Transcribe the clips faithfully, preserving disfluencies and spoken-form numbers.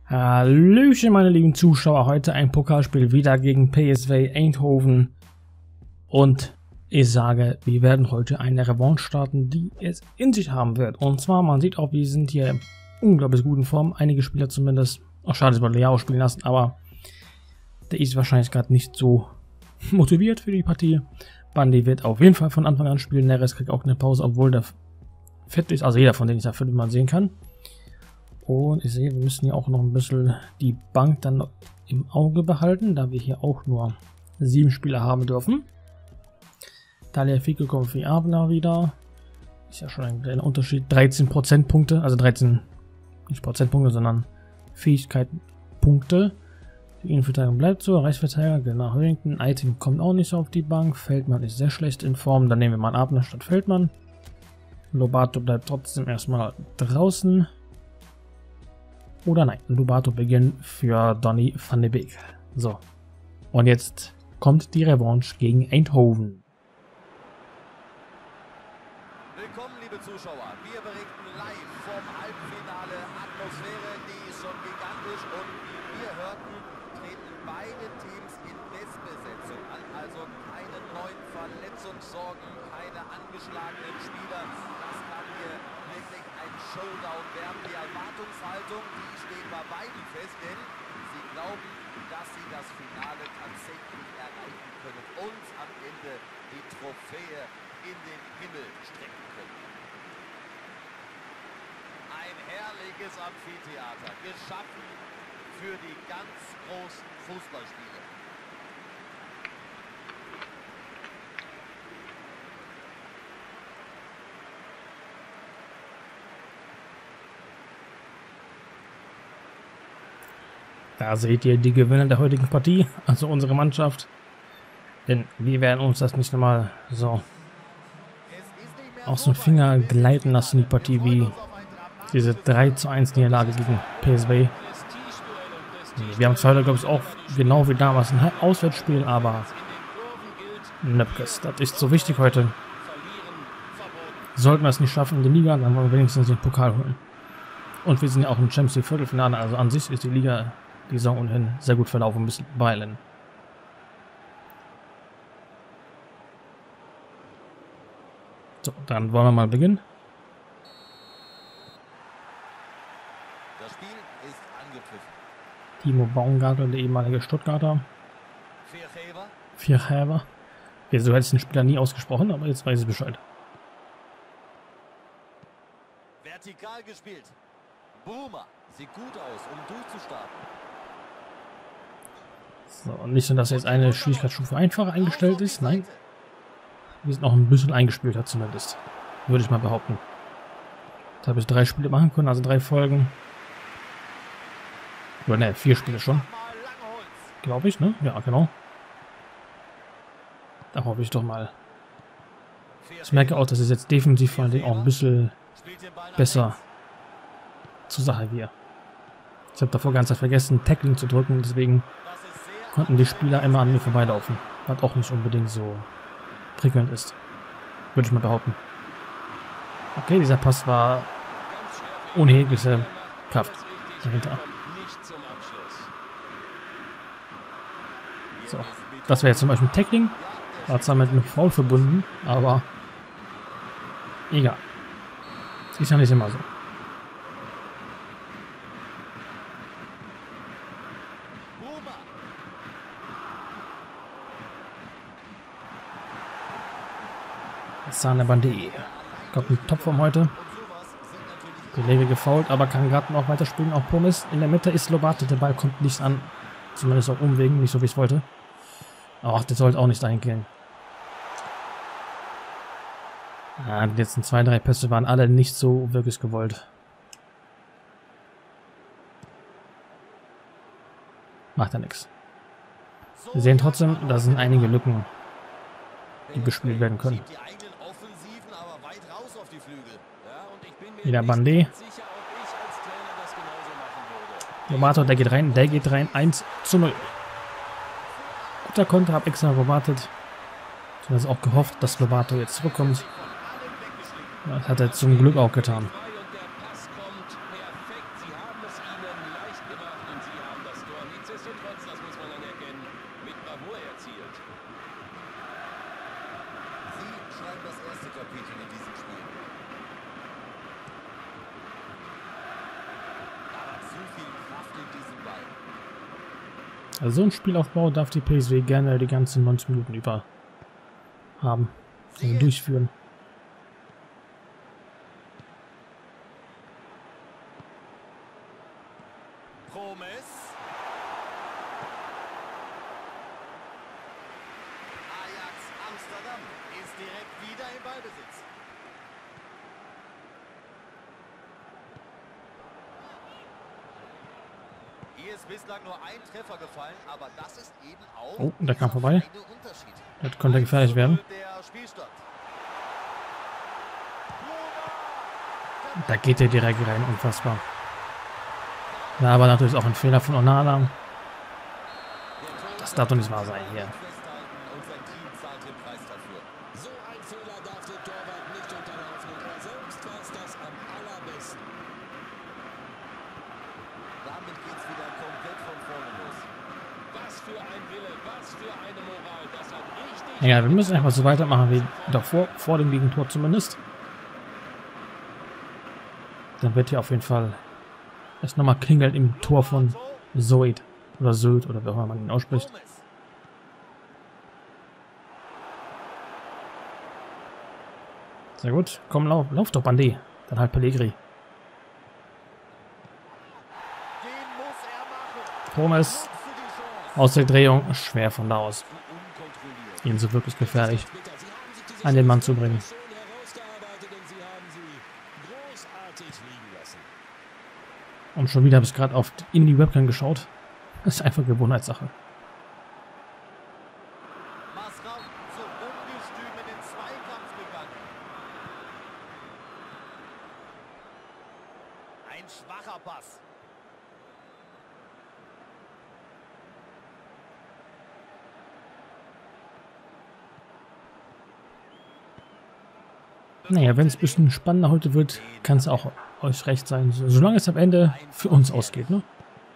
Hallöchen, meine lieben Zuschauer, heute ein Pokalspiel wieder gegen P S V Eindhoven und ich sage, wir werden heute eine Revanche starten, die es in sich haben wird. Und zwar, man sieht auch, wir sind hier in unglaublich guten Form, einige Spieler zumindest. Auch schade, dass wir Leao spielen lassen, aber der ist wahrscheinlich gerade nicht so motiviert für die Partie. Bandy wird auf jeden Fall von Anfang an spielen, Neres kriegt auch eine Pause, obwohl der fit ist, also jeder von denen ich da fit mal sehen kann. Und ich sehe, wir müssen hier auch noch ein bisschen die Bank dann im Auge behalten, da wir hier auch nur sieben Spieler haben dürfen. Tagliafico kommt für Abner wieder. Ist ja schon ein kleiner Unterschied. dreizehn Prozentpunkte, also dreizehn, nicht Prozentpunkte, sondern Fähigkeitenpunkte. Die Innenverteidigung bleibt so, Rechtsverteidiger geht nach hinten. Item kommt auch nicht so auf die Bank. Feldmann ist sehr schlecht in Form, dann nehmen wir mal Abner statt Feldmann. Lobato bleibt trotzdem erstmal draußen. Oder nein, Lobato beginnt für Donny van de Beek. So, und jetzt kommt die Revanche gegen Eindhoven. Willkommen, liebe Zuschauer. Wir berichten live vom Halbfinale. Atmosphäre, die ist schon gigantisch. Und wie wir hörten, treten beide Teams in Bestbesetzung an. Also keine neuen Verletzungssorgen, keine angeschlagenen Spieler. Das kann hier wirklich ein Showdown werden. Die Erwartungshaltung, die steht bei beiden fest, denn sie glauben, dass sie das Finale tatsächlich erreichen können und am Ende die Trophäe in den Himmel strecken können. Ein herrliches Amphitheater, geschaffen für die ganz großen Fußballspiele. Da seht ihr die Gewinner der heutigen Partie, also unsere Mannschaft. Denn wir werden uns das nicht nochmal so aus dem Finger gleiten lassen, die Partie, wie diese drei zu eins Niederlage gegen P S V. Wir haben zwar, glaube ich, auch genau wie damals ein Auswärtsspiel, aber Nöpkes, das ist so wichtig heute. Sollten wir es nicht schaffen in der Liga, dann wollen wir wenigstens den Pokal holen. Und wir sind ja auch im Champions League Viertelfinale, also an sich ist die Liga die Saison ohnehin sehr gut verlaufen, ein bisschen weilen. So, dann wollen wir mal beginnen. Das Spiel ist angepfiffen. Timo Baumgartel, der ehemalige Stuttgarter. Viergeber. Viergeber. Okay, so hätte ich den Spieler nie ausgesprochen, aber jetzt weiß ich Bescheid. Vertikal gespielt. Boomer. Sieht gut aus, um durchzustarten. So, und nicht so, dass jetzt eine Schwierigkeitsstufe einfach eingestellt ist. Nein. Wir sind auch ein bisschen eingespielt hat zumindest. Würde ich mal behaupten. Da habe ich drei Spiele machen können, also drei Folgen. Oder ne, vier Spiele schon. Glaube ich, ne? Ja, genau. Da hoffe ich doch mal. Ich merke auch, dass es jetzt defensiv vor allem auch ein bisschen besser zur Sache gehe. Ich habe davor ganz vergessen, Tackling zu drücken, deswegen konnten die Spieler immer an mir vorbeilaufen. Was auch nicht unbedingt so prickelnd ist. Würde ich mal behaupten. Okay, dieser Pass war ohne jegliche Kraft dahinter. So, das wäre jetzt zum Beispiel Tackling. War zwar mit einem Foul verbunden, aber egal. Ist ja nicht immer so. Sahne Bandé. Kommt ein Topform heute. Kollege gefoult, aber kann gerade noch weiterspielen. Auch Promis. In der Mitte ist Lobato. Der Ball kommt nicht an. Zumindest auf Umwegen. Nicht so, wie ich es wollte. Ach, der sollte auch nicht dahin gehen. Ja, die letzten zwei, drei Pässe waren alle nicht so wirklich gewollt. Macht ja nichts. Wir sehen trotzdem, da sind einige Lücken, die bespielt werden können. Wieder Bandé. Lobato, der geht rein, der geht rein. eins zu null. Guter Konter, hab extra gewartet. Ich habe auch gehofft, dass Lobato jetzt zurückkommt. Das hat er zum Glück auch getan. Tor erzielt. Sie schreiben das erste Kapitel in diesem Spiel. Da war zu viel Kraft in diesem Ball. Also so ein Spielaufbau darf die P S V gerne die ganzen neunzig Minuten über haben, also durchführen. Promes. Ajax Amsterdam ist direkt wieder im Ballbesitz. Hier ist bislang nur ein Treffer gefallen, aber das ist eben auch Oh, der kam dieser vorbei. feine Unterschied. Das könnte gefährlich werden. Der Spielstand. Da geht er direkt rein, unfassbar. Ja, aber natürlich auch ein Fehler von Onana. Das darf doch nicht wahr sein hier. Und sein Team zahlt den Preis dafür. So ein Fehler darf der Torwart nicht unterlaufen und er selbst weiß das am allerbesten. Damit geht's wieder komplett von vorne los. Was für ein Wille, was für eine Moral, das hat richtig... Ja, wir müssen einfach so weitermachen wie davor, vor dem Gegentor zumindest. Dann wird hier auf jeden Fall erst nochmal klingelt im Tor von Zoid oder Söd oder wie auch immer man ihn ausspricht. Promes. Sehr gut. Komm, lauf, lauf doch, Bandé. Dann halt Pellegrini. Den muss er machen. Promes Nutze die Chance. aus der Drehung. Schwer von da aus. Zu unkontrolliert. Ihn so wirklich gefährlich Sie haben sich diese an den Mann zu bringen. Situation herausgearbeitet und sie haben sie großartig liegen lassen. Und schon wieder habe ich gerade auf in die Webcam geschaut. Das ist einfach Gewohnheitssache. Masraoui so ungestüm in den Zweikampf gegangen. Ein schwacher Pass. Naja, wenn es ein bisschen spannender heute wird, kann es auch euch recht sein. So- Solange es am Ende für uns ausgeht, ne?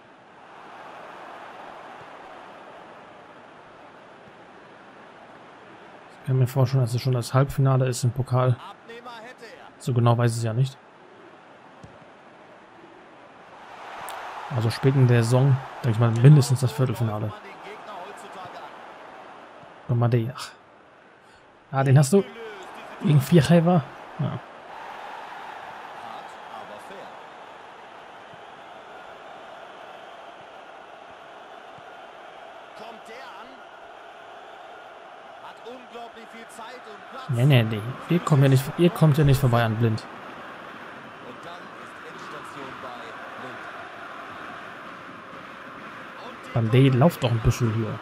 Ich kann mir vorstellen, dass es schon das Halbfinale ist im Pokal. Abnehmer hätte er. So genau weiß ich es ja nicht. Also spät in der Saison, denke ich mal, mindestens das Viertelfinale. Man den Gegner heutzutage an. Nochmal die. Ach. Ah, den hast du gegen Vierheimer. Ja. Hart, aber fair. Kommt der an? Hat unglaublich viel Zeit und Platz. Nee, nee, nee. Ihr kommt ja nicht, ihr kommt ja nicht vorbei an Blind. Und dann ist Endstation bei Blind. Und die Bandé lauft doch ein bisschen hier.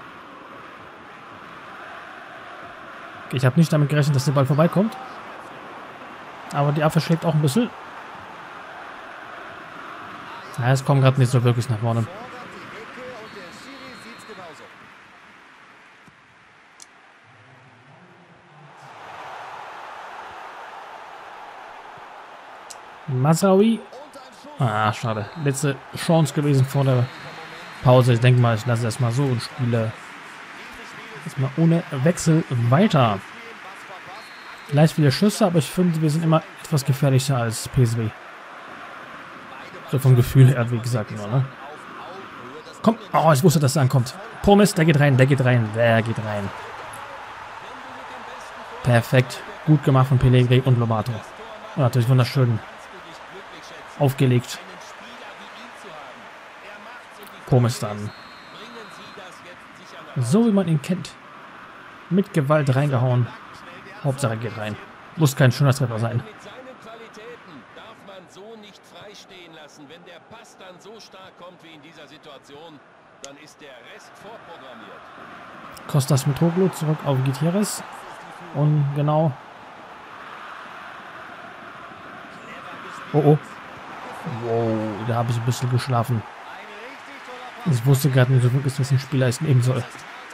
Ich habe nicht damit gerechnet, dass der Ball vorbeikommt. Aber die Abwehr schlägt auch ein bisschen. Ja, es kommt gerade nicht so wirklich nach vorne. fordert die Ecke und der Schiri sieht's genauso. Masraoui. Und ein Schuss. Ah, schade. Letzte Chance gewesen vor der Pause. Ich denke mal, ich lasse erstmal so und spiele erstmal ohne Wechsel weiter. Gleich viele Schüsse, aber ich finde, wir sind immer etwas gefährlicher als P S V. So vom Gefühl her, wie gesagt, nur, ne? Komm, oh, ich wusste, dass er ankommt. Promes, der geht rein, der geht rein, der geht rein. Perfekt. Gut gemacht von Pellegrini und Lobato. Und natürlich wunderschön aufgelegt. Promes dann. So wie man ihn kennt. Mit Gewalt reingehauen. Hauptsache geht rein. Muss kein schöner Treffer sein. Mit seinen Qualitäten darf man so nicht freistehen lassen. Wenn der Pass dann so stark kommt wie in dieser Situation, dann ist der Rest vorprogrammiert. Kostas Mitroglou zurück auf Gutierrez. Und genau. Oh oh. Wow, da habe ich ein bisschen geschlafen. Ich wusste gerade nicht so wirklich, was ein Spieler ist nehmen soll.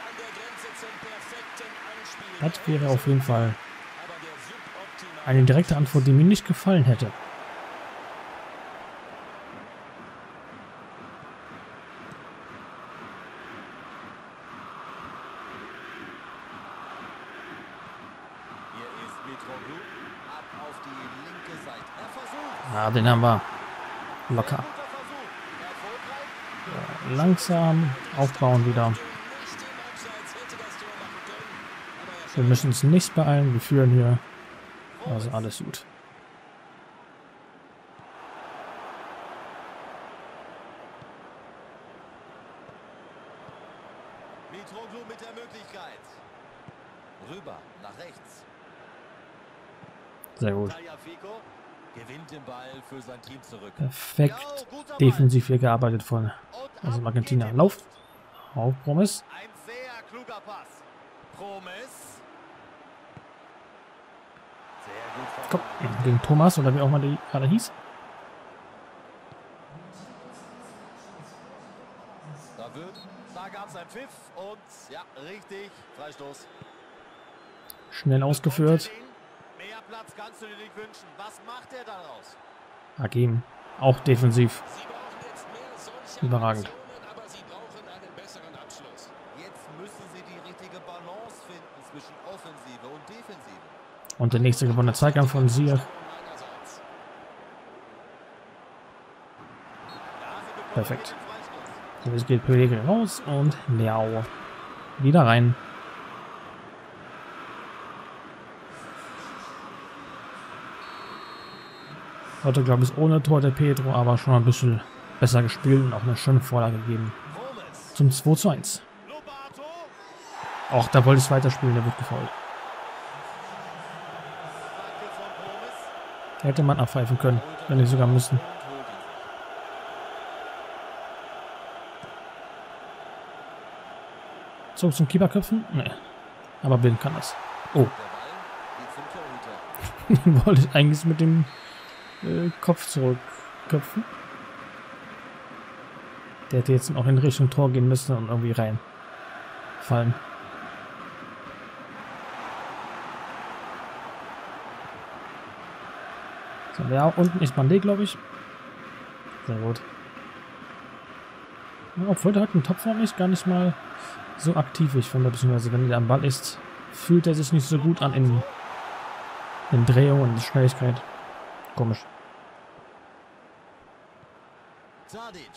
Das wäre auf jeden Fall eine direkte Antwort, die mir nicht gefallen hätte. Mitroglou. Ab auf die linke Seite. Er versucht. Ja, den haben wir locker. Guter Versuch. Erfolgreich. Langsam aufbauen wieder. Wir müssen uns nicht beeilen, wir führen hier. Also alles gut. Mitroglou mit der Möglichkeit. Rüber, nach rechts. Sehr gut. Tagliafico gewinnt den Ball für sein Team zurück. Perfekt defensiv hier gearbeitet von also Argentinier. Lauf. Auf Promis. Ein sehr kluger Pass. Promis. Sehr gut. Komm, gegen Thomas oder wie auch mal die gerade hieß. Da wird, da gab es einen Pfiff und ja, richtig, Freistoß. Schnell ausgeführt. Mehr Platz kannst du dir nicht wünschen. Was macht er daraus? Hakim, auch defensiv. Sie brauchen jetzt mehr solcher Überragend. Aktionen, aber sie brauchen einen besseren Abschluss. Jetzt müssen sie die richtige Balance finden zwischen Offensive und Defensive. Und der nächste gewonnene Zweikampf von Sier. Meinerseits. Ja, sie bekommen Perfekt. den Freistoß. So, jetzt geht Pellegrini raus und Leao wieder rein. Heute glaube ich ohne Tor der Pedro, aber schon ein bisschen besser gespielt und auch eine schöne Vorlage gegeben. Promis. Zum zwei zu eins. Lobato. Auch da wollte ich weiterspielen, der wird gefault. Flanke von Promis. Hätte man abpfeifen können, wenn nicht sogar müssen. Und holt ihn. Zurück zum Keeperköpfen? Nee. Aber Bill kann das. Oh, Der Ball geht zum Torhüter. wollte ich eigentlich mit dem äh, Kopf zurückköpfen. Der hätte jetzt auch in Richtung Tor gehen müssen und irgendwie reinfallen. So, ja, unten ist Bandé, glaube ich. Sehr gut. Ja, obwohl der hat einen Topform ist, gar nicht mal so aktiv, ich finde, beziehungsweise wenn er am Ball ist, fühlt er sich nicht so gut an in, in Drehung und Schnelligkeit. Komisch. Tadic.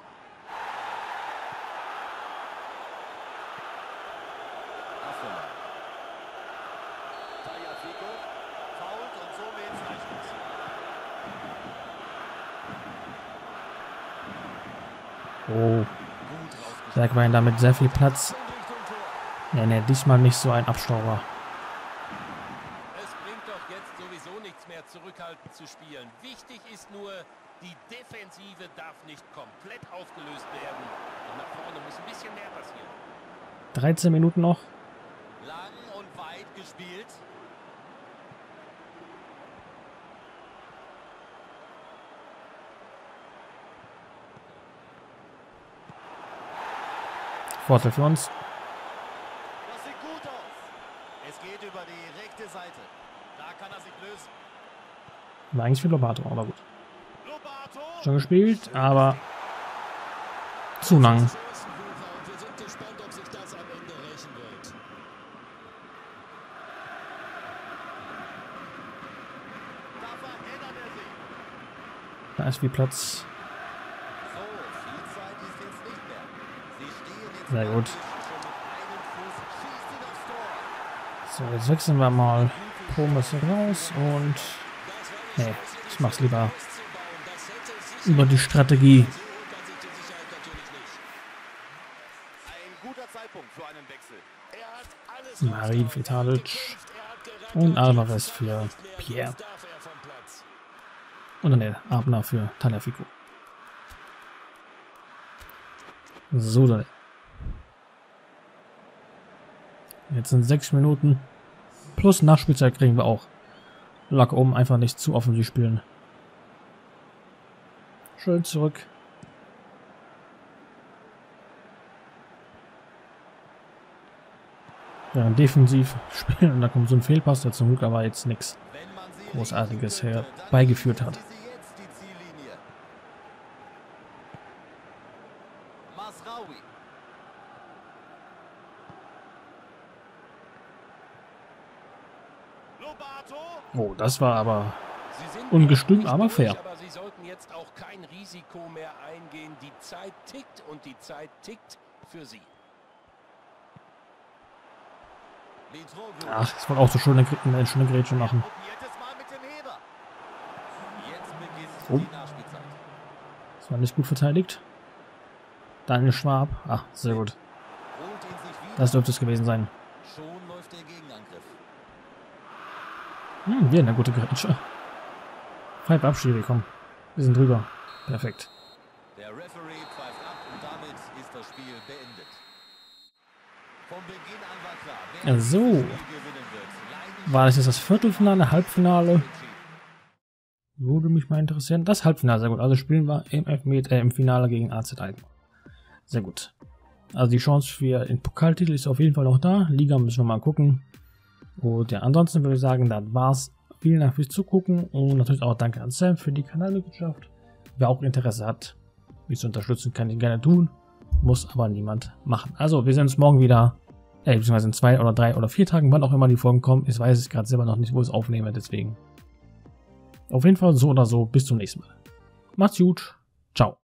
Affenberg. Tagliafico fault und somit Freistoß. Oh, Gut rausgespielt. Bergwein damit sehr viel Platz. Und Richtung Tor. Ja, ne, diesmal nicht so ein Abstauber. Es bringt doch jetzt sowieso nichts mehr, zurückhaltend zu spielen. Wichtig ist nur, die Defensive darf nicht komplett aufgelöst werden. Und nach vorne muss ein bisschen mehr passieren. dreizehn Minuten noch. Lang und weit gespielt. Vorteil für uns. Das sieht gut aus. Es geht über die rechte Seite. Da kann er sich lösen. War eigentlich für Lobato, aber gut. Lobato. Schon gespielt, aber zu lang. Und wir sind gespannt, ob sich das am Ende rächen wird. Da verändert er sich. Da ist viel Platz. So, viel Zeit ist jetzt nicht mehr. Sie stehen jetzt Sehr gut. schon mit einem Fuß. Schießt ihn aufs Tor. So, jetzt wechseln wir mal Promis raus und nee, ich mach's lieber über die Strategie. Ein guter Zeitpunkt für einen Wechsel. Er hat alles Marin rausgehauen. Vitalic Er hat gerackert. und Alvarez für Pierre. Jetzt darf er vom Platz. Und dann der Abner für Tagliafico. So, dann. Jetzt sind sechs Minuten. Plus Nachspielzeit kriegen wir auch. Locker oben einfach nicht zu offensiv spielen. Schön zurück. Ja, defensiv spielen und da kommt so ein Fehlpass, der zum Glück aber jetzt nichts Wenn man sie Großartiges riechen könnte, dann herbeigeführt hat. riechen sie jetzt die Ziellinie. Masraoui. Oh, das war aber Sie sind ungestüm, nicht aber durch, fair. Aber sie sollten jetzt auch kein Risiko mehr eingehen. Die Zeit tickt und die Zeit tickt für sie. Ach, das wollte auch so schöne, eine schöne Grätsche machen. Oh. Das war nicht gut verteidigt. Daniel Schwab. Ah, sehr gut. Das dürfte es gewesen sein. Schon läuft der Gegenangriff. Hm, wieder eine gute Grätsche. Pfeif ab, Schiri, komm. Wir sind drüber. Perfekt. Der Referee pfeift ab und damit ist das Spiel beendet. Von Beginn an war klar, wer So. dieses Spiel gewinnen wird. War das jetzt das Viertelfinale, Halbfinale? Würde mich mal interessieren. Das Halbfinale, sehr gut. Also spielen wir im, Elfmeter, äh, im Finale gegen A Z Alkmaar. Sehr gut. Also die Chance für den Pokaltitel ist auf jeden Fall noch da. Liga müssen wir mal gucken. Und ja, ansonsten würde ich sagen, das war's. Vielen Dank fürs Zugucken und natürlich auch danke an Sam für die Kanalmitgliedschaft. Wer auch Interesse hat, mich zu unterstützen, kann ich gerne tun. Muss aber niemand machen. Also, wir sehen uns morgen wieder. Äh, beziehungsweise in zwei oder drei oder vier Tagen, wann auch immer die Folgen kommen. Ich weiß es gerade selber noch nicht, wo ich es aufnehme, deswegen. Auf jeden Fall so oder so. Bis zum nächsten Mal. Macht's gut. Ciao.